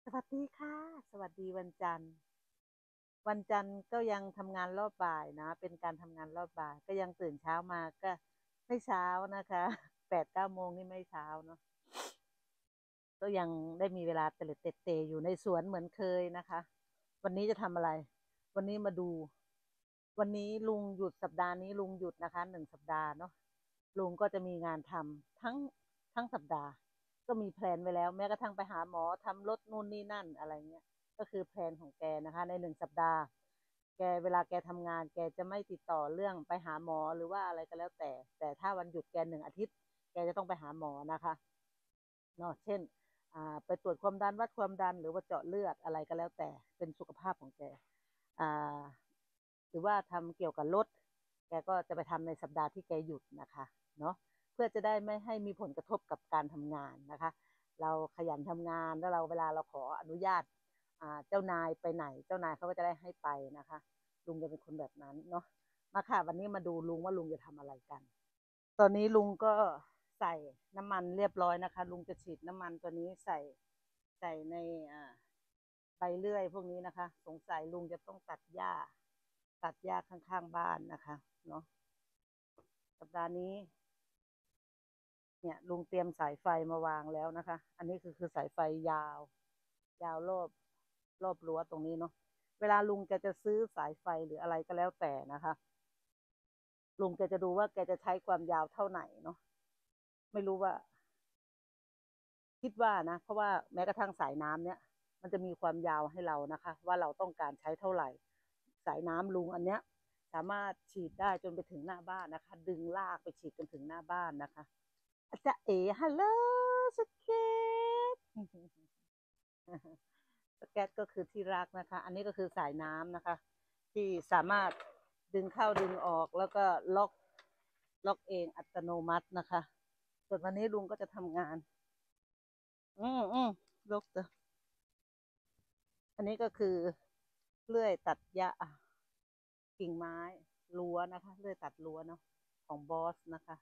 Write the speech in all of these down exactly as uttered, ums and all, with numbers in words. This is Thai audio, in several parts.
สวัสดีค่ะสวัสดีวันจันทร์วันจันทร์ก็ยังทำงานรอบบ่ายนะเป็นการทำงานรอบบ่ายก็ยังตื่นเช้ามาก็ไม่เช้านะคะแปดเก้าโมงนี่ไม่เช้าเนาะก็ยังได้มีเวลาเตลิดเตะเตะอยู่ในสวนเหมือนเคยนะคะวันนี้จะทำอะไรวันนี้มาดูวันนี้ลุงหยุดสัปดาห์นี้ลุงหยุดนะคะหนึ่งสัปดาห์เนาะลุงก็จะมีงานทำทั้งทั้งสัปดาห์ก็มีแพลนไว้แล้วแม้กระทั่งไปหาหมอทำรถนู่นนี่นั่นอะไรเงี้ย ก็คือแพลนของแกนะคะในหนึ่งสัปดาห์แกเวลาแกทำงานแกจะไม่ติดต่อเรื่องไปหาหมอหรือว่าอะไรก็แล้วแต่แต่ถ้าวันหยุดแกหนึ่งอาทิตย์แกจะต้องไปหาหมอนะคะเนาะเช่นอ่าไปตรวจความดันวัดความดันหรือว่าเจาะเลือดอะไรก็แล้วแต่เป็นสุขภาพของแกอ่าหรือว่าทำเกี่ยวกับรถแกก็จะไปทำในสัปดาห์ที่แกหยุดนะคะเนาะเพื่อจะได้ไม่ให้มีผลกระทบกับการทำงานนะคะเราขยันทำงานแล้วเราเวลาเราขออนุญาต เจ้านายไปไหนเจ้านายเขาก็จะได้ให้ไปนะคะลุงจะเป็นคนแบบนั้นเนาะมาค่ะวันนี้มาดูลุงว่าลุงจะทำอะไรกันตอนนี้ลุงก็ใส่น้ำมันเรียบร้อยนะคะลุงจะฉีดน้ำมันตัวนี้ใส่ใส่ในใบเลื่อยพวกนี้นะคะสงสัยลุงจะต้องตัดหญ้าตัดหญ้าข้างๆบ้านนะคะเนาะสัปดาห์นี้เนี่ยลุงเตรียมสายไฟมาวางแล้วนะคะอันนี้คือคือสายไฟยาวยาวรอบรอบรั้วตรงนี้เนาะเวลาลุงแกจะซื้อสายไฟหรืออะไรก็แล้วแต่นะคะลุงแกจะดูว่าแกจะใช้ความยาวเท่าไหร่เนาะไม่รู้ว่าคิดว่านะเพราะว่าแม้กระทั่งสายน้ำเนี่ยมันจะมีความยาวให้เรานะคะว่าเราต้องการใช้เท่าไหร่สายน้ำลุงอันเนี้ยสามารถฉีดได้จนไปถึงหน้าบ้านนะคะดึงลากไปฉีดจนถึงหน้าบ้านนะคะอาจจะเอ๋ฮัลโหลสเก็ตสเก็ตก็คือที่รักนะคะอันนี้ก็คือสายน้ำนะคะที่สามารถดึงเข้าดึงออกแล้วก็ล็อกล็อกเองอัตโนมัตินะคะส่วนวันนี้ลุงก็จะทำงานอืมอืมลกตัวอันนี้ก็คือเลื่อยตัดหญ้ากิ่งไม้รั้วนะคะเลื่อยตัดรั้วเนาะของบอสนะคะ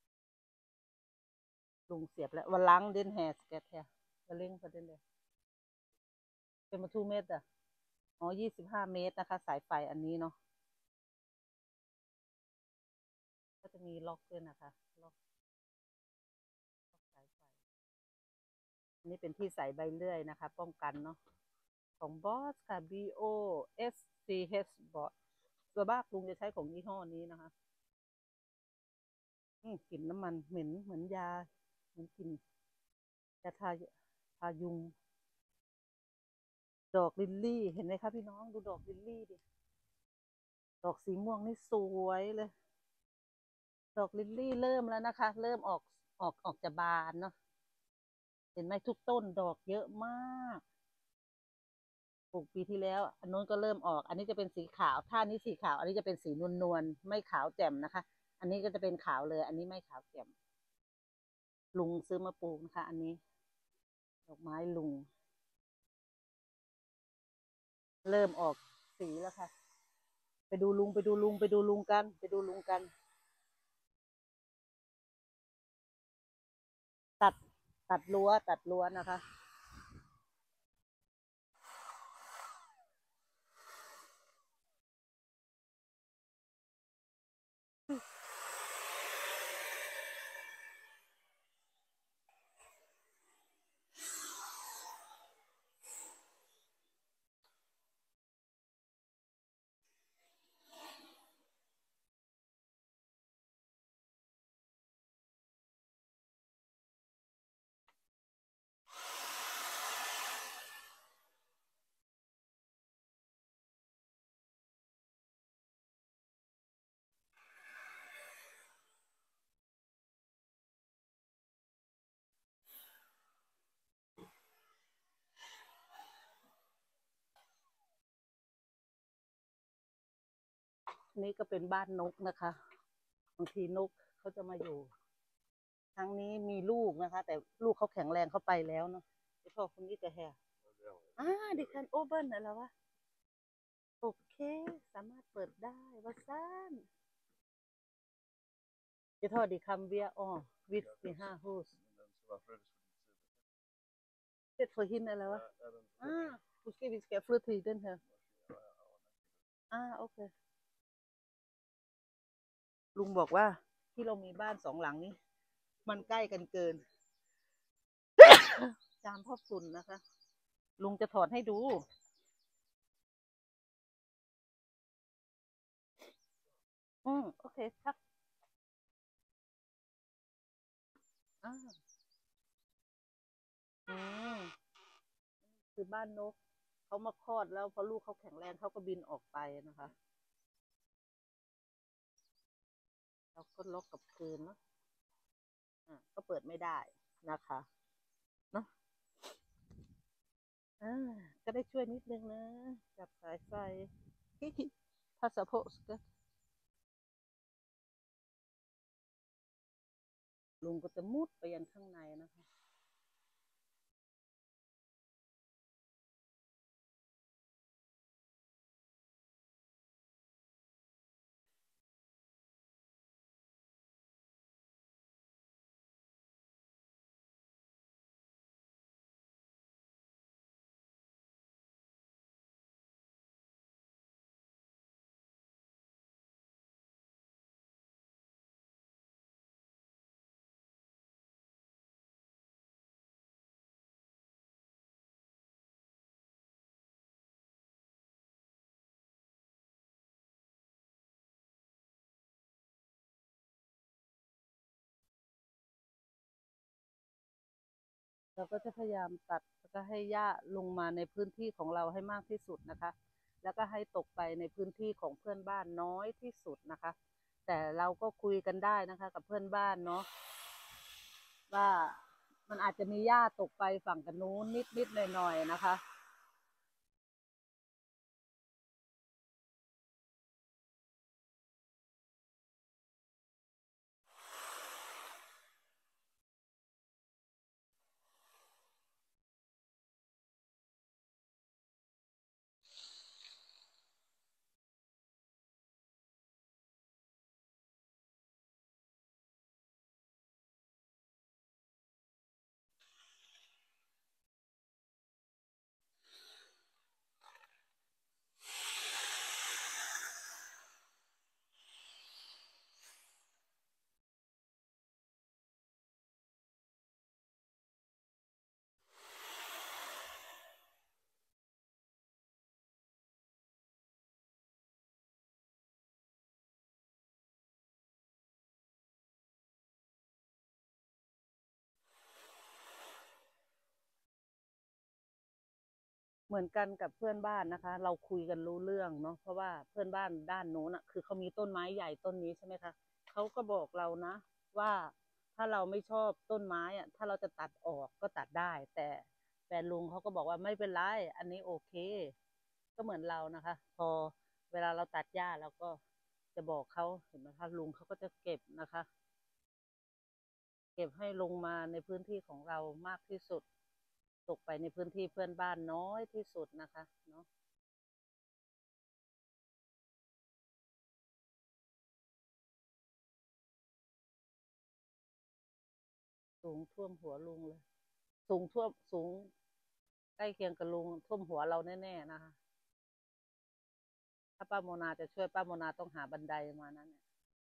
ลุงเสียบแล้ววันล้างเดินแฮสเก็ตแฮวันเล่งประเด็นเลยเป็นมาทูเมตรอ่ะอ๋อยี่สิบห้าเมตรนะคะสายไฟอันนี้เนาะก็จะมีล็อกด้วยนะคะล็อกล็อกสายไฟอันนี้เป็นที่ใส่ใบเลื่อยนะคะป้องกันเนาะของบอสค่ะ บี โอ เอส ซี เอช บอสตัวบ้าลุงจะใช้ของยี่ห้อนี้นะคะอืมกลิ่นน้ำมันเหม็นเหมือนยาเหมือนกลิ่นยาทาทายุงดอกลิลลี่เห็นไหมคะพี่น้องดูดอกลิลลี่ดิดอกสีม่วงนี่สวยเลยดอกลิลลี่เริ่มแล้วนะคะเริ่มออกออกออกจะบานเนาะเห็นไหมทุกต้นดอกเยอะมากปลูกปีที่แล้วอันนู้นก็เริ่มออกอันนี้จะเป็นสีขาวถ้านี้สีขาวอันนี้จะเป็นสีนวลนวลไม่ขาวแจ่มนะคะอันนี้ก็จะเป็นขาวเลยอันนี้ไม่ขาวแจ่มลุงซื้อมาปลูกนะคะอันนี้ดอกไม้ลุงเริ่มออกสีแล้วค่ะไปดูลุงไปดูลุงไปดูลุงกันไปดูลุงกันตัดตัดรั้วตัดรั้วนะคะนี่ก็เป็นบ้านนกนะคะบางทีนกเขาจะมาอยู่ครั้งนี้มีลูกนะคะแต่ลูกเขาแข็งแรงเขาไปแล้วเนาะไอ้พ่อคนนี้จะแห่อ่าดิคันโอเบิร์นอะไรวะโอเคสามารถเปิดได้ว่าซ่านจะทอดดิคัมเบียอ๋อวิสปีห้าฮูส Dit voor hin eller hvad? Ah, måske vi skal flytte i den her. Ah, okay. ลุงบอกว่าที่เรามีบ้านสองหลังนี้มันใกล้กันเกิน จามพอบฝุ่นนะคะ ลุงจะถอดให้ดู อืมโอเคครับอ่าอืมคือบ้านนกเขามาคลอดแล้วพอลูกเขาแข็งแรงเขาก็บินออกไปนะคะเราก็ล็อกกับคืนเนาะอ่าก็เปิดไม่ได้นะคะเนาะอ่าก็ได้ช่วยนิดนึงนะจับสายไฟถ้าสะโพกก็ลุงก็จะมุดไปยันข้างในนะคะเราก็จะพยายามตัดแล้วก็ให้หญ้าลงมาในพื้นที่ของเราให้มากที่สุดนะคะแล้วก็ให้ตกไปในพื้นที่ของเพื่อนบ้านน้อยที่สุดนะคะแต่เราก็คุยกันได้นะคะกับเพื่อนบ้านเนาะว่ามันอาจจะมีหญ้าตกไปฝั่งกันนู้นนิดนิดหน่อยหน่อยๆนะคะเหมือนกันกับเพื่อนบ้านนะคะเราคุยกันรู้เรื่องเนาะเพราะว่าเพื่อนบ้านด้านโน้นอ่ะคือเขามีต้นไม้ใหญ่ต้นนี้ใช่ไหมคะเขาก็บอกเรานะว่าถ้าเราไม่ชอบต้นไม้อ่ะถ้าเราจะตัดออกก็ตัดได้แต่แฟนลุงเขาก็บอกว่าไม่เป็นไรอันนี้โอเคก็เหมือนเรานะคะพอเวลาเราตัดหญ้าเราก็จะบอกเขาเห็นไหมคะลุงเขาก็จะเก็บนะคะเก็บให้ลงมาในพื้นที่ของเรามากที่สุดตกไปในพื้นที่เพื่อนบ้านน้อยที่สุดนะคะเนาะ สูงท่วมหัวลุงเลยสูงท่วมสูงใกล้เคียงกับลุงท่วมหัวเราแน่ๆนะคะถ้าป้าโมนาจะช่วยป้าโมนาต้องหาบันไดมานั้นเนี่ย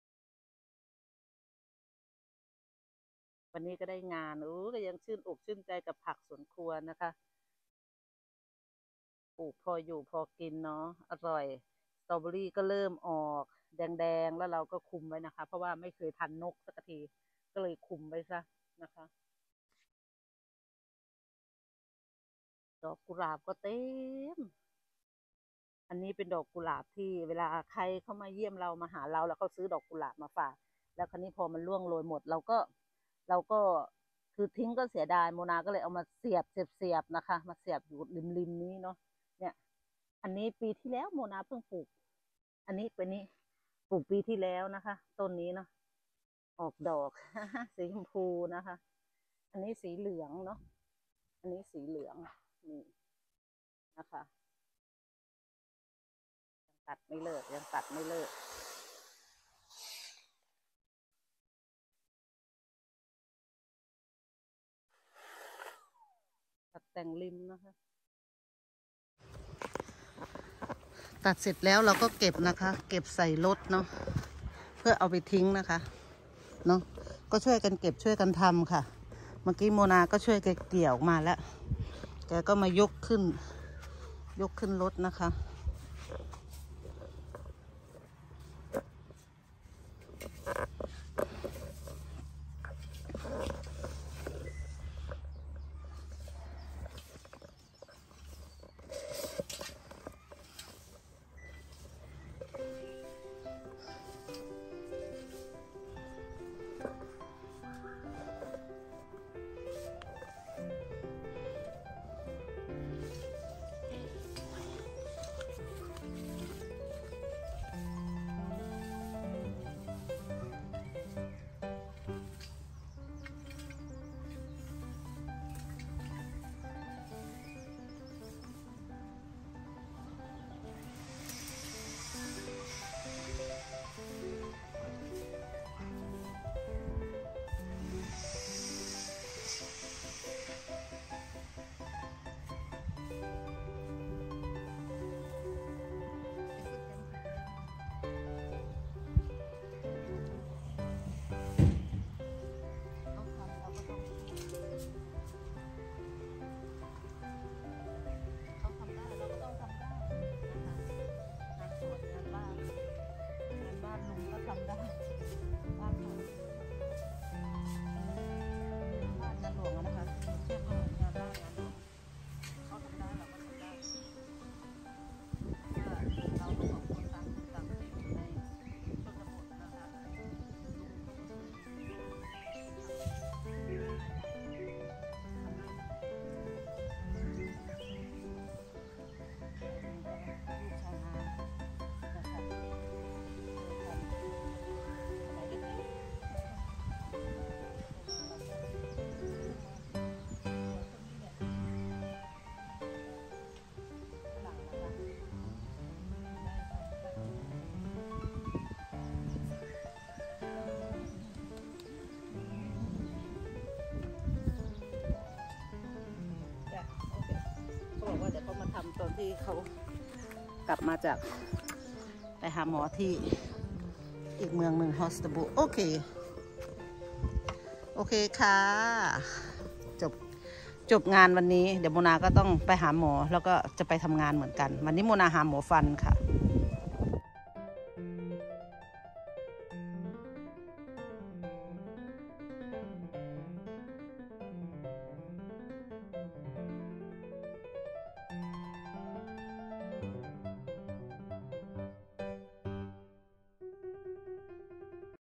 วันนี้ก็ได้งานโอ้ก็ยังชื่นอกชื่นใจกับผักสวนครัวนะคะปลูกพออยู่พอกินเนาะอร่อยสตรอเบอรี่ก็เริ่มออกแดงๆแล้วเราก็คุมไว้นะคะเพราะว่าไม่เคยทันนกสักทีก็เลยคุมไว้ซะนะคะดอกกุหลาบก็เต็ม อันนี้เป็นดอกกุหลาบที่เวลาใครเข้ามาเยี่ยมเรามาหาเราแล้วเขาซื้อดอกกุหลาบมาฝากแล้วคราวนี้พอมันร่วงโรยหมดเราก็เราก็คือทิ้งก็เสียดายโมนาก็เลยเอามาเสียบเสียบเสียบนะคะมาเสียบอยู่ริมริมนี้เนาะเนี่ยอันนี้ปีที่แล้วโมนาเพิ่งปลูกอันนี้เป็นนี้ปลูกปีที่แล้วนะคะต้นนี้เนาะออกดอกสีชมพูนะคะอันนี้สีเหลืองเนาะอันนี้สีเหลืองนี่นะคะตัดไม่เลิกยังตัดไม่เลิก สแตแต่งริมนะคะตัดเสร็จแล้วเราก็เก็บนะคะเก็บใส่รถเนาะเพื่อเอาไปทิ้งนะคะเนาะก็ช่วยกันเก็บช่วยกันทำค่ะเมื่อกี้โมนาก็ช่วยแกเกี่ยวมาแล้วแกก็มายกขึ้นยกขึ้นรถนะคะบอกว่าเดี๋ยวเขามาทำตอนที่เขากลับมาจากไปหาหมอที่อีกเมืองหนึ่งฮอสตบูโอเคโอเคค่ะจบจบงานวันนี้เดี๋ยวโมนาก็ต้องไปหาหมอแล้วก็จะไปทำงานเหมือนกันวันนี้โมนาหาหมอฟันค่ะ